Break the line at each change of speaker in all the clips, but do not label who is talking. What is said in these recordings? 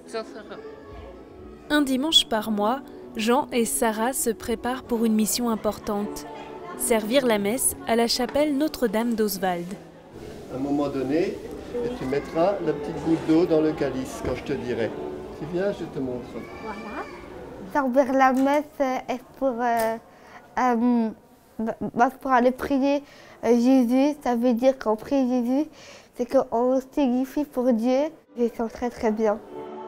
Un dimanche par mois, Jean et Sarah se préparent pour une mission importante. Servir la messe à la chapelle Notre-Dame d'Oswald.
À un moment donné, tu mettras la petite goutte d'eau dans le calice quand je te dirai. Tu viens, je te montre.
Voilà. Servir la messe est pour aller prier Jésus. Ça veut dire qu'on prie Jésus, c'est qu'on signifie pour Dieu. Ils sont très très bien.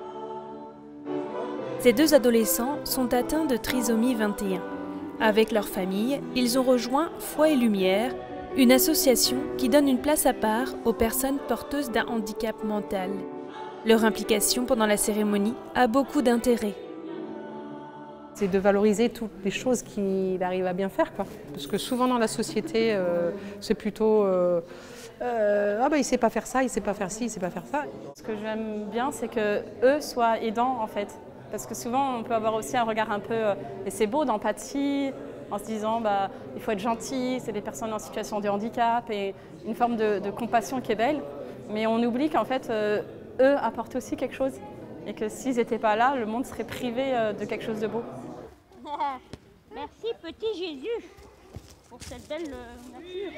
Ces deux adolescents sont atteints de trisomie 21. Avec leur famille, ils ont rejoint Foi et Lumière, une association qui donne une place à part aux personnes porteuses d'un handicap mental. Leur implication pendant la cérémonie a beaucoup d'intérêt.
C'est de valoriser toutes les choses qu'il arrive à bien faire, quoi. Parce que souvent dans la société, c'est plutôt ah bah il sait pas faire ça, il sait pas faire ci, il sait pas faire ça.
Ce que j'aime bien, c'est que eux soient aidants en fait. Parce que souvent, on peut avoir aussi un regard un peu, et c'est beau, d'empathie, en se disant bah, il faut être gentil, c'est des personnes en situation de handicap, et une forme de compassion qui est belle. Mais on oublie qu'en fait, eux apportent aussi quelque chose, et que s'ils n'étaient pas là, le monde serait privé de quelque chose de beau.
Merci petit Jésus pour cette belle nature.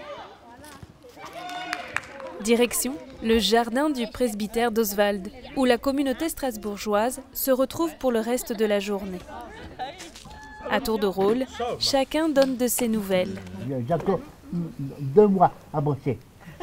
Direction le jardin du presbytère d'Oswald, où la communauté strasbourgeoise se retrouve pour le reste de la journée. À tour de rôle, chacun donne de ses nouvelles.
J'ai encore 2 mois à bosser.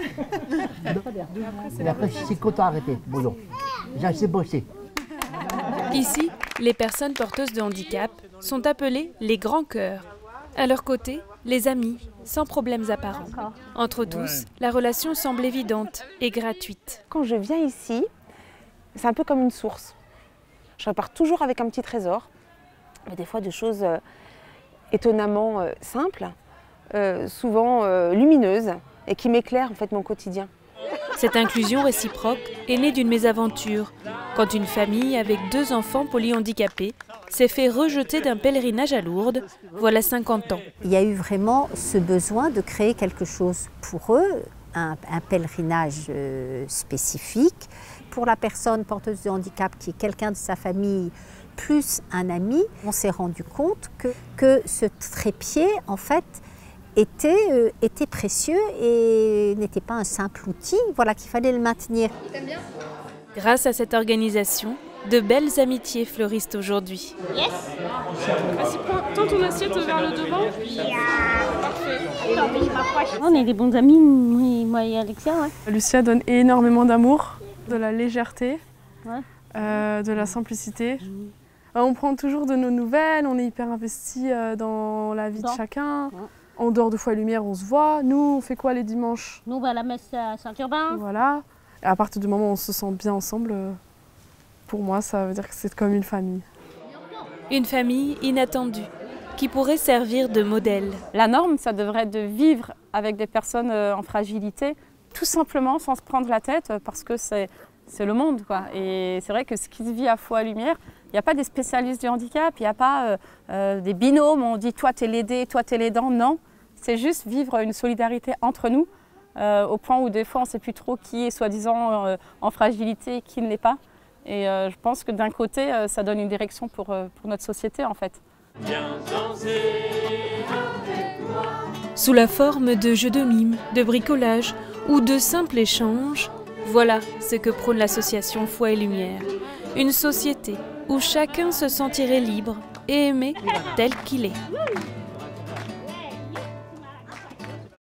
Et après, je suis content d'arrêter. Bon, j'ai assez bossé.
Ici, les personnes porteuses de handicap sont appelées les grands cœurs. À leur côté, les amis, sans problèmes apparents. Entre tous, la relation semble évidente et gratuite.
Quand je viens ici, c'est un peu comme une source. Je repars toujours avec un petit trésor, mais des fois de choses étonnamment simples, souvent lumineuses, et qui m'éclairent en fait mon quotidien.
Cette inclusion réciproque est née d'une mésaventure, quand une famille avec 2 enfants polyhandicapés s'est fait rejeter d'un pèlerinage à Lourdes, voilà 50 ans.
Il y a eu vraiment ce besoin de créer quelque chose pour eux, un pèlerinage spécifique. Pour la personne porteuse de handicap qui est quelqu'un de sa famille, plus un ami, on s'est rendu compte que ce trépied, en fait, était précieux et n'était pas un simple outil, voilà, qu'il fallait le maintenir.
Grâce à cette organisation, de belles amitiés fleurissent aujourd'hui.
Yes.
Vas-y, prends ton assiette vers le devant.
Parfait. On est des bons amis, moi et Alexia. Ouais.
Lucia donne énormément d'amour, de la légèreté,
Ouais.
de la simplicité. On prend toujours de nos nouvelles, on est hyper investi dans la vie de chacun.
Ouais.
En dehors de Foi et Lumière, on se voit. Nous, on fait quoi les dimanches?
Nous, on va à la messe à Saint-Urbain.
Voilà. Et à partir du moment où on se sent bien ensemble, pour moi, ça veut dire que c'est comme une famille.
Une famille inattendue, qui pourrait servir de modèle.
La norme, ça devrait être de vivre avec des personnes en fragilité, tout simplement sans se prendre la tête, parce que c'est le monde, quoi. Et c'est vrai que ce qui se vit à Foi et Lumière, il n'y a pas des spécialistes du handicap, il n'y a pas des binômes, on dit toi t'es l'aidé, toi t'es l'aidant, non. C'est juste vivre une solidarité entre nous, au point où des fois on ne sait plus trop qui est soi-disant en fragilité et qui ne l'est pas. Et je pense que d'un côté, ça donne une direction pour notre société en fait.
Sous la forme de jeux de mime, de bricolage ou de simples échanges, voilà ce que prône l'association Foi et Lumière. Une société où chacun se sentirait libre et aimé tel qu'il est.